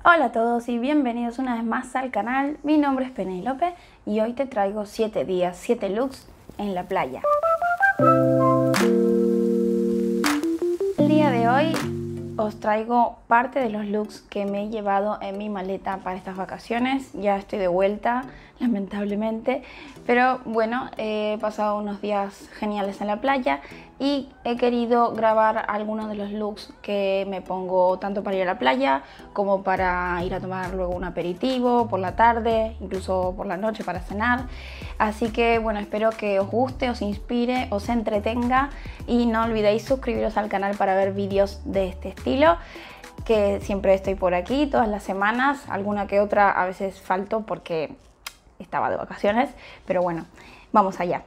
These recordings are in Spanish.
Hola a todos y bienvenidos una vez más al canal. Mi nombre es Penélope y hoy te traigo 7 días, 7 looks en la playa. El día de hoy os traigo parte de los looks que me he llevado en mi maleta para estas vacaciones. Ya estoy de vuelta, lamentablemente, pero bueno, he pasado unos días geniales en la playa y he querido grabar algunos de los looks que me pongo tanto para ir a la playa como para ir a tomar luego un aperitivo por la tarde, incluso por la noche para cenar. Así que bueno, espero que os guste, os inspire, os entretenga y no olvidéis suscribiros al canal para ver vídeos de este estilo, que siempre estoy por aquí todas las semanas, alguna que otra a veces falto porque estaba de vacaciones, pero bueno, vamos allá.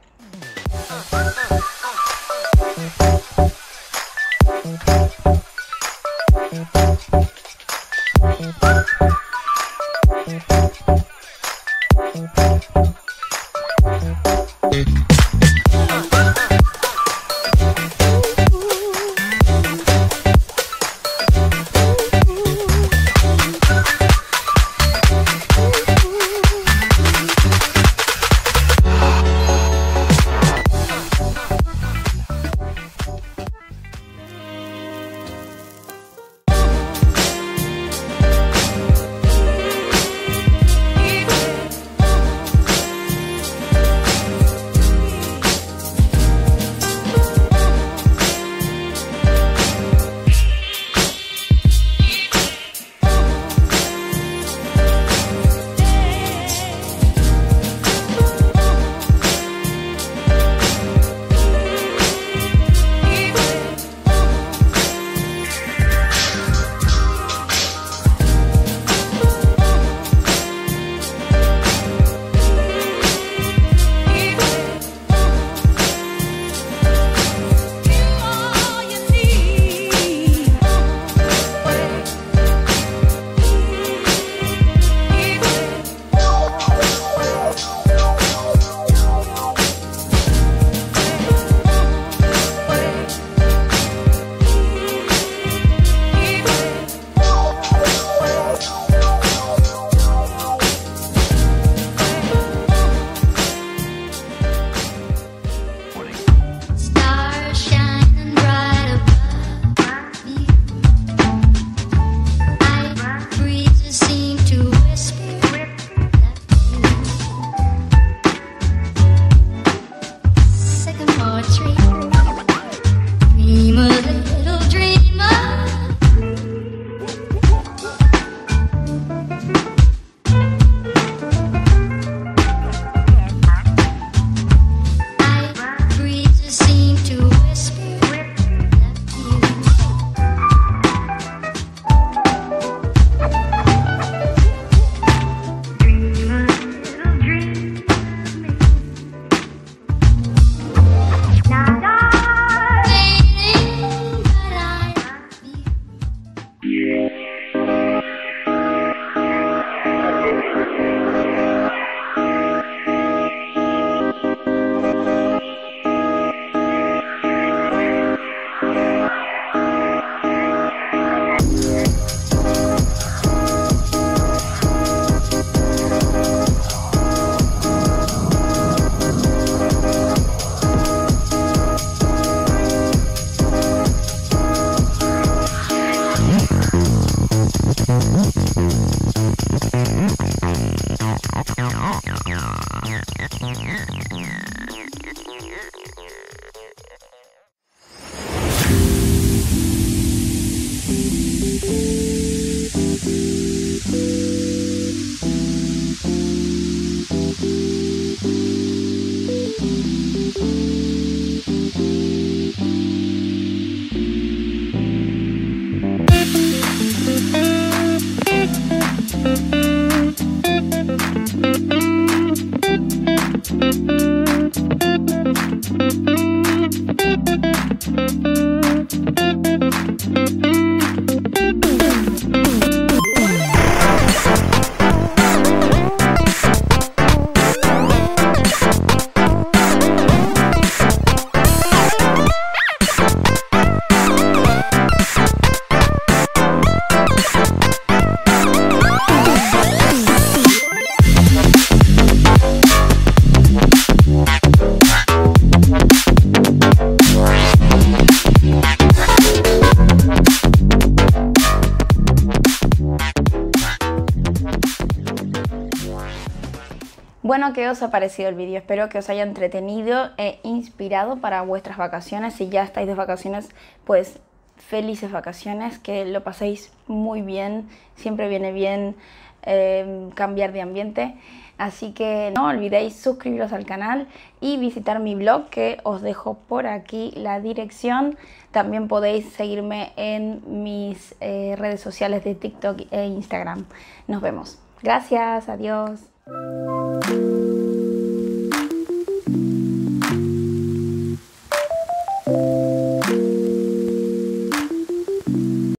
Bueno, ¿qué os ha parecido el vídeo? Espero que os haya entretenido e inspirado para vuestras vacaciones. Si ya estáis de vacaciones, pues felices vacaciones, que lo paséis muy bien. Siempre viene bien cambiar de ambiente. Así que no olvidéis suscribiros al canal y visitar mi blog, que os dejo por aquí la dirección. También podéis seguirme en mis redes sociales de TikTok e Instagram. Nos vemos. Gracias, adiós.